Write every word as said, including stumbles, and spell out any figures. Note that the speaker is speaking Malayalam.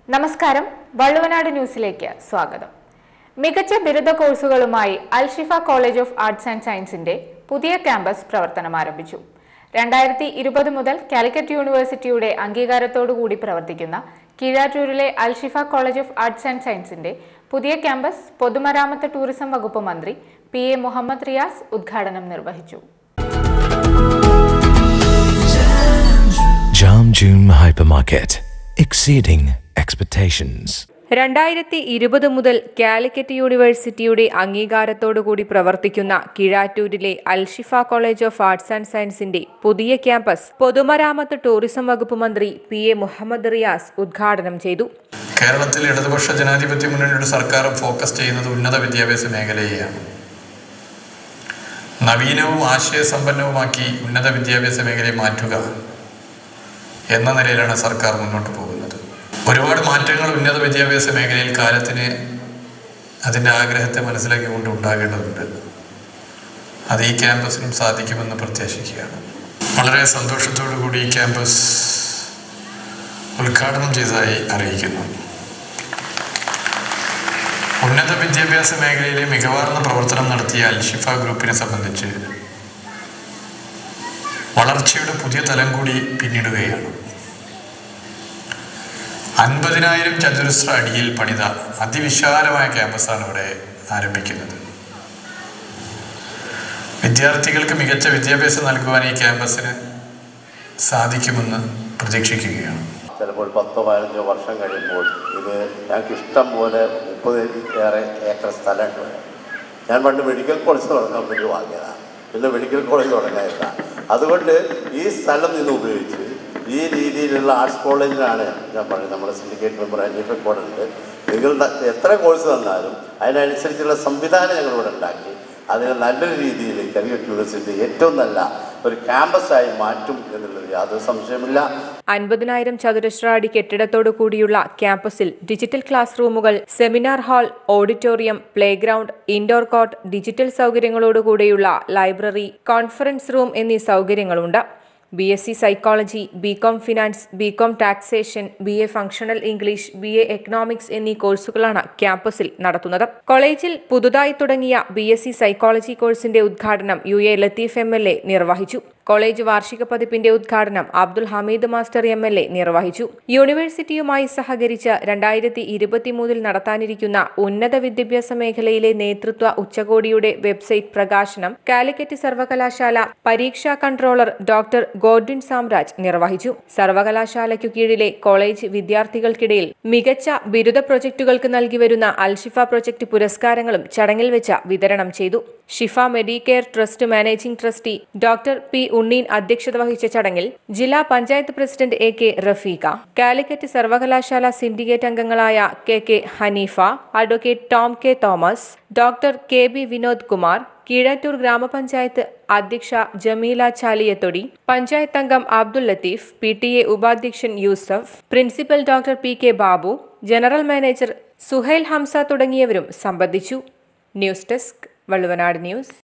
നമസ്കാരം, വള്ളുവനാട് ന്യൂസിലേക്ക് സ്വാഗതം. മികച്ച ബിരുദ കോഴ്സുകളുമായി Alshifa college of arts and സയൻസിന്റെ പുതിയ ക്യാമ്പസ് പ്രവർത്തനം ആരംഭിച്ചു. രണ്ടായിരത്തി ഇരുപത് മുതൽ കാലിക്കറ്റ് യൂണിവേഴ്സിറ്റിയുടെ അംഗീകാരത്തോടുകൂടി പ്രവർത്തിക്കുന്ന കീഴാറ്റൂരിലെ Alshifa college of arts and സയൻസിന്റെ പുതിയ ക്യാമ്പസ് പൊതുമരാമത്ത് ടൂറിസം വകുപ്പ് മന്ത്രി പി എ മുഹമ്മദ് റിയാസ് ഉദ്ഘാടനം നിർവഹിച്ചു. Jam June Hypermarket, exceeding expectations. രണ്ടായിരത്തി ഇരുപത് മുതൽ കാലിക്കറ്റ് യൂണിവേഴ്സിറ്റിയുടെ അംഗീകാരത്തോടുകൂടി പ്രവർത്തിക്കുന്ന കീഴാറ്റൂരിലെ Alshifa college of arts and സയൻസിന്റെ പുതിയ ക്യാമ്പസ് പൊതുമരാമത്ത് ടൂറിസം വകുപ്പ് മന്ത്രി പി എ മുഹമ്മദ് റിയാസ് ഉദ്ഘാടനം ചെയ്തു. കേരളത്തിൽ ഇടതുപക്ഷ ജനാധിപത്യ മുന്നണിയുടെ സർക്കാർ ഫോക്കസ് ചെയ്യുന്നത് ഉന്നത വിദ്യാഭ്യാസ മേഖലയെയാണ്. നവീനവും ആശയസമ്പന്നവുമാക്കി ഉന്നത വിദ്യാഭ്യാസ മേഖലയെ മാറ്റുക എന്ന നിലയിലാണ് സർക്കാർ മുന്നോട്ട് പോകുന്നത്. ഒരുപാട് മാറ്റങ്ങൾ ഉന്നത വിദ്യാഭ്യാസ മേഖലയിൽ കാലത്തിന് അതിൻ്റെ ആഗ്രഹത്തെ മനസ്സിലാക്കിക്കൊണ്ട് ഉണ്ടാകേണ്ടതുണ്ട്. അത് ഈ ക്യാമ്പസിനും സാധിക്കുമെന്ന് പ്രത്യാശിക്കുകയാണ്. വളരെ സന്തോഷത്തോടു കൂടി ഈ ക്യാമ്പസ് ഉദ്ഘാടനം ചെയ്തതായി അറിയിക്കുന്നു. ഉന്നത വിദ്യാഭ്യാസ മേഖലയിലെ മികവാർന്ന പ്രവർത്തനം നടത്തിയ അൽഷിഫ ഗ്രൂപ്പിനെ സംബന്ധിച്ച് വളർച്ചയുടെ പുതിയ തലം കൂടി പിന്നിടുകയാണ്. അൻപതിനായിരം ചതുരശ്ര അടിയിൽ പണിത അതിവിശാലമായ ക്യാമ്പസാണ് ഇവിടെ ആരംഭിക്കുന്നത്. വിദ്യാർത്ഥികൾക്ക് മികച്ച വിദ്യാഭ്യാസം നൽകുവാൻ ഈ ക്യാമ്പസിന് സാധിക്കുമെന്ന് പ്രതീക്ഷിക്കുകയാണ്. ചിലപ്പോൾ പത്തോ പതിനഞ്ചോ വർഷം കഴിയുമ്പോൾ ഇത് ഞങ്ങൾക്ക് ഇഷ്ടം പോലെ മുപ്പത് ഏറെ ഏക്കർ സ്ഥലമുണ്ട്. ഞാൻ പണ്ട് മെഡിക്കൽ കോളേജ് തുടങ്ങാൻ വേണ്ടി വാങ്ങിയതാണ്. പിന്നെ മെഡിക്കൽ കോളേജ് തുടങ്ങാനില്ല. അതുകൊണ്ട് ഈ സ്ഥലം നിന്ന് ഉപയോഗിച്ച് ഈ രീതിയിലുള്ള ആർട്സ് കോളേജിലാണ് ഞാൻ പറയുന്നത്. നമ്മുടെ സിൻഡിക്കേറ്റ് മെമ്പർ അനീഫ കോഡ് ഉണ്ട്. നിങ്ങൾ എത്ര കോഴ്സ് തന്നാലും അതിനനുസരിച്ചുള്ള സംവിധാനം ഞങ്ങളിവിടെ ഉണ്ടാക്കി അതിനെ നല്ലൊരു രീതിയിൽ കാലിക്കറ്റ് യൂണിവേഴ്സിറ്റി ഏറ്റവും നല്ല ഒരു ക്യാമ്പസായി മാറ്റും എന്നുള്ളത് യാതൊരു സംശയമില്ല. അൻപതിനായിരം ചതുരശ്ര അടി കെട്ടിടത്തോടു കൂടിയുള്ള ക്യാമ്പസിൽ ഡിജിറ്റൽ ക്ലാസ് റൂമുകൾ, seminar hall, auditorium, playground, indoor court, digital സൗകര്യങ്ങളോടുകൂടിയുള്ള ലൈബ്രറി, കോൺഫറൻസ് റൂം എന്നീ സൗകര്യങ്ങളുണ്ട്. B S C psychology, B com finance, B com taxation, B A functional English, B A economics എന്നീ കോഴ്സുകളാണ് ക്യാമ്പസിൽ നടത്തുന്നത്. കോളേജിൽ പുതുതായി തുടങ്ങിയ ബി എസ് സി സൈക്കോളജി കോഴ്സിന്റെ ഉദ്ഘാടനം U A Latheef M L A നിർവഹിച്ചു. കോളേജ് വാർഷിക പതിപ്പിന്റെ ഉദ്ഘാടനം Abdul Hameed master M L A നിർവഹിച്ചു. യൂണിവേഴ്സിറ്റിയുമായി സഹകരിച്ച് രണ്ടായിരത്തി ഇരുപത്തിമൂന്നിൽ നടത്താനിരിക്കുന്ന ഉന്നത വിദ്യാഭ്യാസ മേഖലയിലെ നേതൃത്വ ഉച്ചകോടിയുടെ വെബ്സൈറ്റ് പ്രകാശനം കാലിക്കറ്റ് സർവകലാശാല പരീക്ഷാ കൺട്രോളർ ഡോക്ടർ ഗോഡ്വിൻ സാംരാജ് നിർവഹിച്ചു. സർവകലാശാലയ്ക്കു കീഴിലെ കോളേജ് വിദ്യാർത്ഥികൾക്കിടയിൽ മികച്ച ബിരുദ പ്രൊജക്ടുകൾക്ക് നൽകിവരുന്ന അൽഷിഫ പ്രൊജക്ട് പുരസ്കാരങ്ങളും ചടങ്ങിൽ വെച്ച് വിതരണം ചെയ്തു. Shifa medicare trust managing trustee doctor P Unneen അധ്യക്ഷത വഹിച്ച ചടങ്ങിൽ ജില്ലാ panchayat president A K Rafeeqa, Calicut സർവകലാശാല സിൻഡിക്കേറ്റ് അംഗങ്ങളായ K K Haneefa, advocate Tom K Thomas, doctor K B Vinod Kumar, Keezhattur ഗ്രാമപഞ്ചായത്ത് അധ്യക്ഷ ജമീല ചാലിയത്തൊടി, പഞ്ചായത്ത് അംഗം Abdul Latheef, P T A ഉപാധ്യക്ഷൻ Yusuf, principal doctor P K Babu, general manager Suhail Hamza തുടങ്ങിയവരും സംബന്ധിച്ചു. News desk, Valluvanad news.